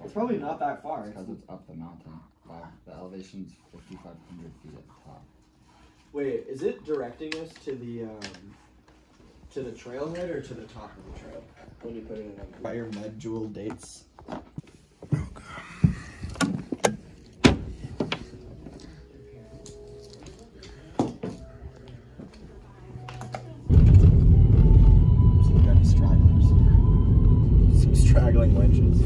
It's probably not that far. Because it's up the mountain. Wow, the elevation's 5,500 feet at the top. Wait, is it directing us to the trailhead or to the top of the trail? When you put it in Fire Med Jewel dates. Straggling wenches.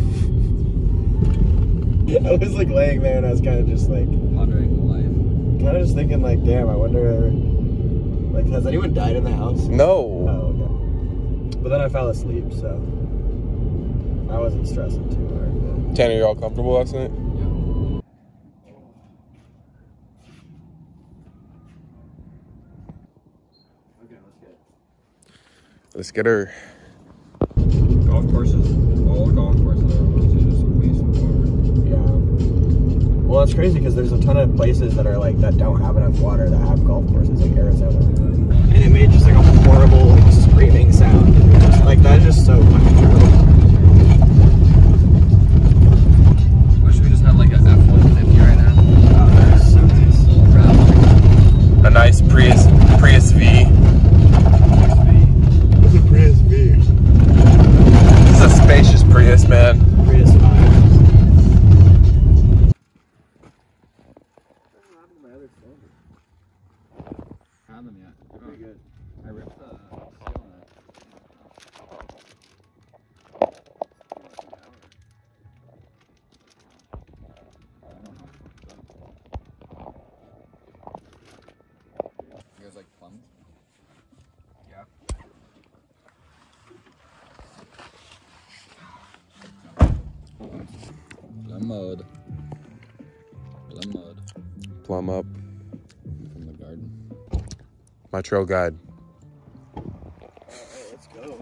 I was like laying there and I was kind of just like Pondering life. kind of just thinking like, damn, I wonder, like, has anyone died in the house? No. Oh, okay. But then I fell asleep, so I wasn't stressing too hard. But... Tanner, you all comfortable last night? Yeah. Okay, let's get it. Let's get her. Golf courses, all golf courses are honestly just a waste of water. Yeah. Well, it's crazy because there's a ton of places that are like, that don't have enough water that have golf courses, like Arizona. And it made just like a horrible, like, screaming sound. Like, that is just so fucking true. Wish we just had like an F-150 right now. Oh, that is so nice. A nice Prius V. What's a Prius V? This is a spacious Prius, man. Prius 5. Found them yet? Pretty good. I ripped the seal on it. You guys like plums? Yeah. Plum mode. Plum mode. Plum up. From the garden. My trail guide. Alright, let's go.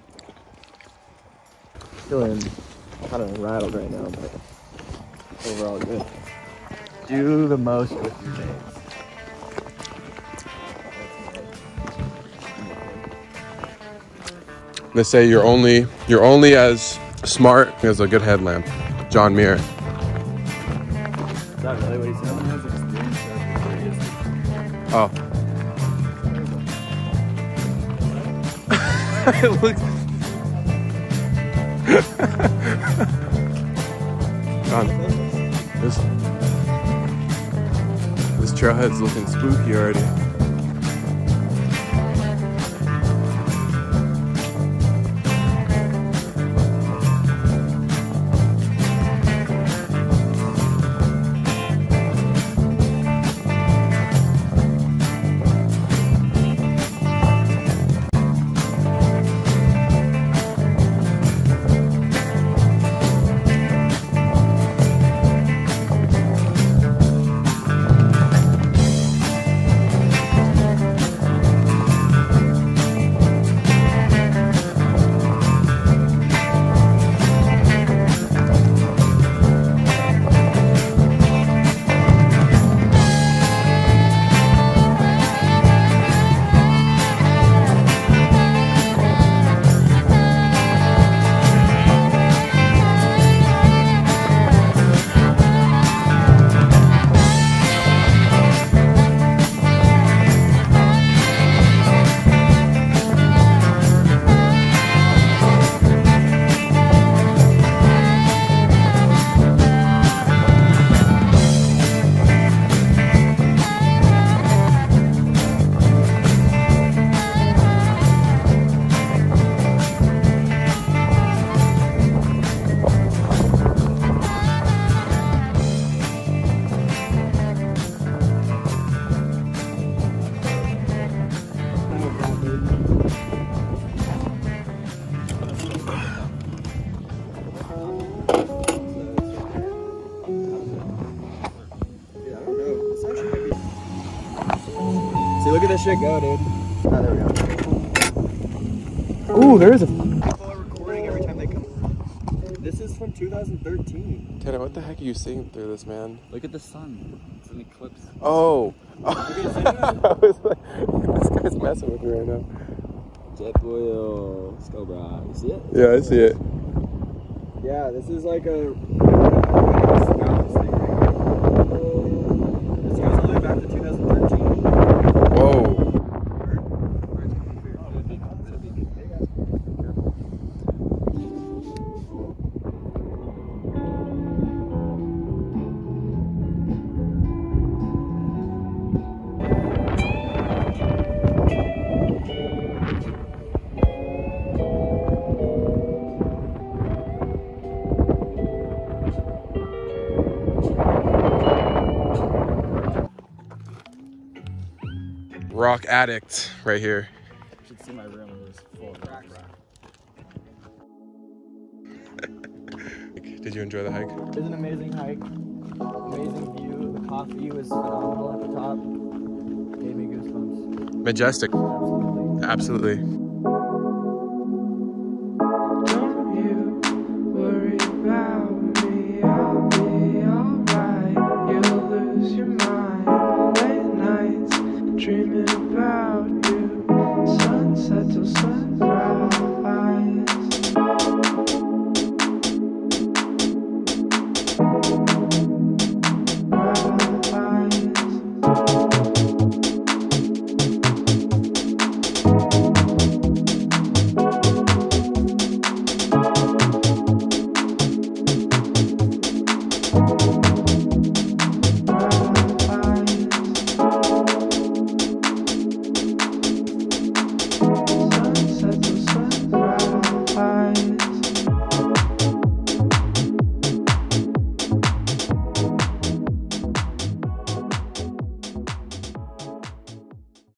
Feeling kind of rattled right now, but overall good. Do the most with your days. They say you're only as smart as a good headlamp. John Muir. Is that really what he said? Oh. It looks. John, this trailhead's looking spooky already. See, look at this shit go, dude. Oh, there we go. Ooh, there is a... People are recording every time they come. This is from 2013. Tanner, what the heck are you seeing through this, man? Look at the sun. It's an eclipse. Oh. I was like, this guy's messing with me right now. Jet oil. Let's go, bro. You see it? Yeah, I see it. Yeah, this is like a This goes all the way back to 2013. Whoa. Rock addict right here. You should see my room. It was full of rocks. Did you enjoy the hike? It was an amazing hike. Amazing view. The coffee was phenomenal at the top. Gave me goosebumps. Majestic. Absolutely. Absolutely. Don't you worry about me, I'll be alright. You'll lose your mind late nights dreaming